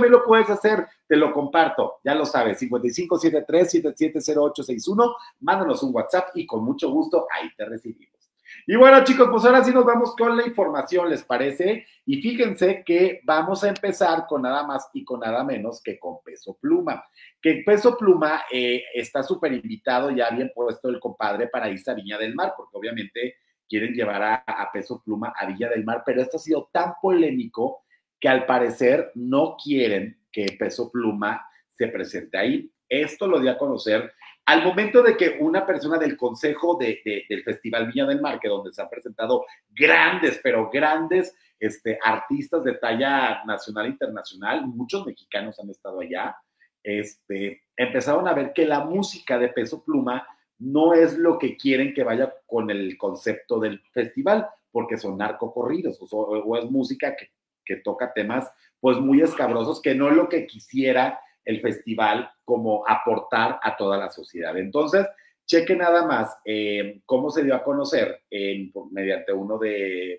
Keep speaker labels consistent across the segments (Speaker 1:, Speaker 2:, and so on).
Speaker 1: también lo puedes hacer, te lo comparto, ya lo sabes, 5573-770861, mándanos un WhatsApp y con mucho gusto ahí te recibimos. Y bueno, chicos, pues ahora sí nos vamos con la información, ¿les parece? Y fíjense que vamos a empezar con nada más y con nada menos que con Peso Pluma. Que Peso Pluma está súper invitado, ya bien puesto el compadre para irse a Viña del Mar, porque obviamente quieren llevar a Peso Pluma a Viña del Mar, pero esto ha sido tan polémico que al parecer no quieren que Peso Pluma se presente ahí. Esto lo dio a conocer al momento de que una persona del consejo del Festival Viña del Mar, que donde se han presentado grandes, pero grandes artistas de talla nacional e internacional, muchos mexicanos han estado allá, empezaron a ver que la música de Peso Pluma no es lo que quieren que vaya con el concepto del festival, porque son narcocorridos, o es música que toca temas pues muy escabrosos, que no es lo que quisiera el festival como aportar a toda la sociedad. Entonces, cheque nada más cómo se dio a conocer mediante uno de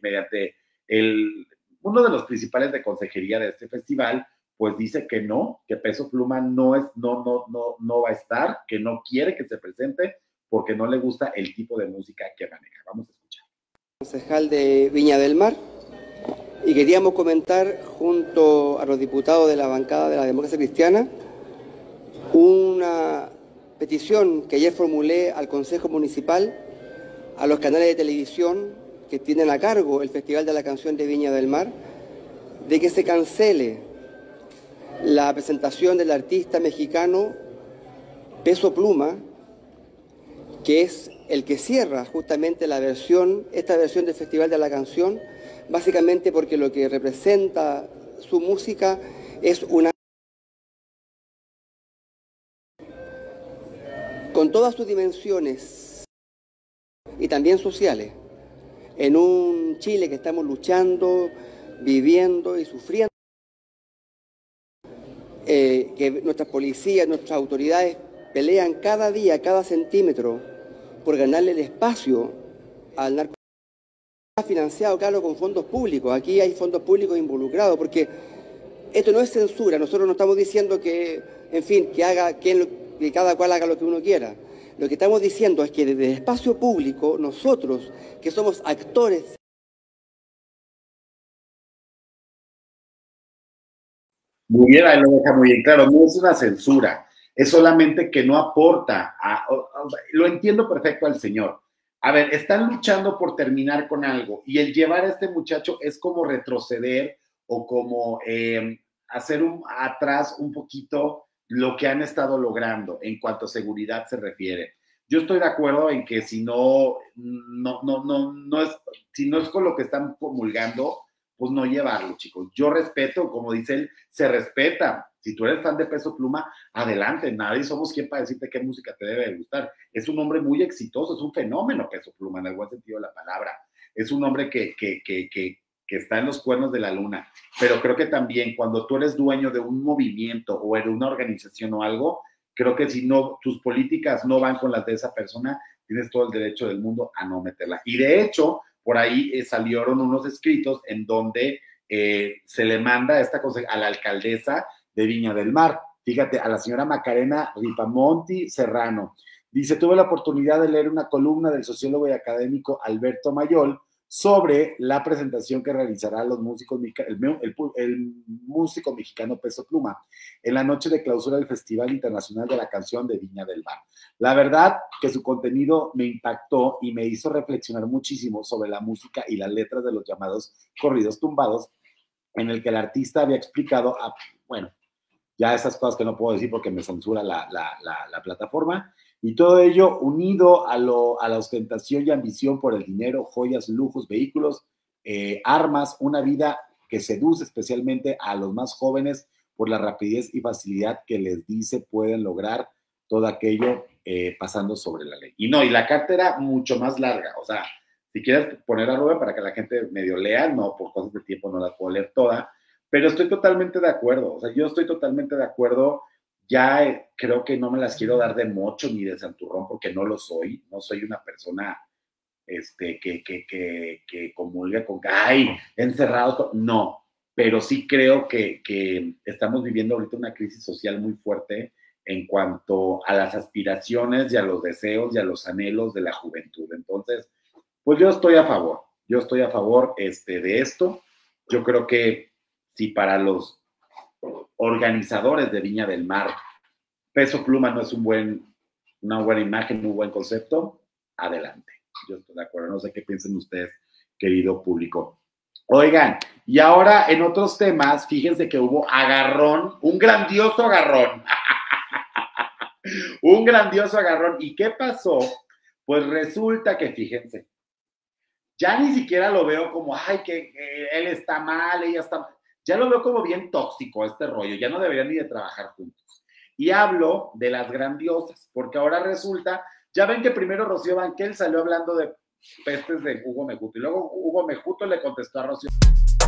Speaker 1: los principales de consejería de este festival, pues dice que no, que Peso Pluma no va a estar, que no quiere que se presente porque no le gusta el tipo de música que maneja. Vamos a escuchar.
Speaker 2: Concejal de Viña del Mar, y queríamos comentar junto a los diputados de la bancada de la Democracia Cristiana una petición que ayer formulé al Consejo Municipal, a los canales de televisión que tienen a cargo el Festival de la Canción de Viña del Mar, de que se cancele la presentación del artista mexicano Peso Pluma, que es el que cierra justamente esta versión del Festival de la Canción, básicamente porque lo que representa su música es una... con todas sus dimensiones y también sociales, en un Chile que estamos luchando, viviendo y sufriendo, que nuestras policías, nuestras autoridades pelean cada día, cada centímetro por ganarle el espacio al narcotráfico. Financiado, claro, con fondos públicos. Aquí hay fondos públicos involucrados, porque esto no es censura. Nosotros no estamos diciendo que, en fin, que cada cual haga lo que uno quiera. Lo que estamos diciendo es que desde el espacio público, nosotros, que somos actores...
Speaker 1: Muy bien, ahí lo deja muy bien claro, no es una censura, es solamente que no aporta, lo entiendo perfecto al señor. A ver, están luchando por terminar con algo y el llevar a este muchacho es como retroceder o como hacer atrás un poquito lo que han estado logrando en cuanto a seguridad se refiere. Yo estoy de acuerdo en que si no es con lo que están promulgando, pues no llevarlo, chicos. Yo respeto, como dice él, se respeta. Si tú eres fan de Peso Pluma, adelante. Nadie somos quien para decirte qué música te debe de gustar. Es un hombre muy exitoso, es un fenómeno Peso Pluma, en el buen sentido de la palabra. Es un hombre que está en los cuernos de la luna. Pero creo que también cuando tú eres dueño de un movimiento o de una organización o algo, creo que si no, tus políticas no van con las de esa persona, tienes todo el derecho del mundo a no meterla. Y de hecho, por ahí salieron unos escritos en donde se le manda a la alcaldesa de Viña del Mar, fíjate, a la señora Macarena Ripamonti Serrano. Dice, tuve la oportunidad de leer una columna del sociólogo y académico Alberto Mayol sobre la presentación que realizará los músicos, el músico mexicano Peso Pluma en la noche de clausura del Festival Internacional de la Canción de Viña del Mar. La verdad que su contenido me impactó y me hizo reflexionar muchísimo sobre la música y las letras de los llamados corridos tumbados, en el que el artista había explicado, bueno, ya esas cosas que no puedo decir porque me censura la plataforma, y todo ello unido a la ostentación y ambición por el dinero, joyas, lujos, vehículos, armas, una vida que seduce especialmente a los más jóvenes por la rapidez y facilidad que les dice pueden lograr todo aquello pasando sobre la ley. Y la carta era mucho más larga, o sea, si quieres poner a Rubén para que la gente medio lea, no, por cosas de tiempo no la puedo leer toda, pero estoy totalmente de acuerdo, o sea, yo estoy totalmente de acuerdo. Ya creo que no me las quiero dar de mocho ni de santurrón porque no lo soy, no soy una persona que comulga con que, ay, encerrado, no, pero sí creo que estamos viviendo ahorita una crisis social muy fuerte en cuanto a las aspiraciones y a los deseos y a los anhelos de la juventud. Entonces, pues yo estoy a favor de esto. Yo creo que si para los organizadores de Viña del Mar Peso Pluma no es una buena imagen, un buen concepto, adelante. Yo estoy de acuerdo, no sé qué piensen ustedes, querido público. Oigan, y ahora en otros temas, fíjense que hubo agarrón, un grandioso agarrón. Un grandioso agarrón. ¿Y qué pasó? Pues resulta que, fíjense, ya ni siquiera lo veo como, ay, que él está mal, ella está mal. Ya lo veo como bien tóxico este rollo, ya no deberían ni de trabajar juntos. Y hablo de las grandiosas, porque ahora resulta, ya ven que primero Rocío Banquel salió hablando de pestes de Hugo Mejuto, y luego Hugo Mejuto le contestó a Rocío